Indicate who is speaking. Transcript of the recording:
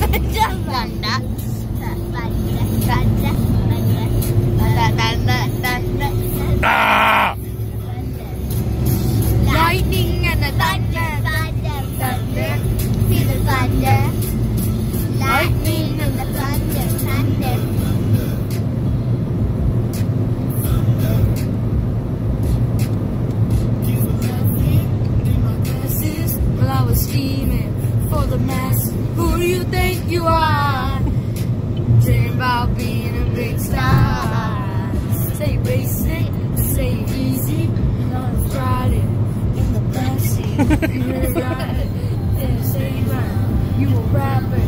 Speaker 1: Lightning and the thunder, see the thunder. Lightning and the thunder, Well, I was scheming for the mass. Who do you think you are? Dream about being a big star. Say racing, say easy. I'm riding in the backseat. You're riding in the same line. You a rapper.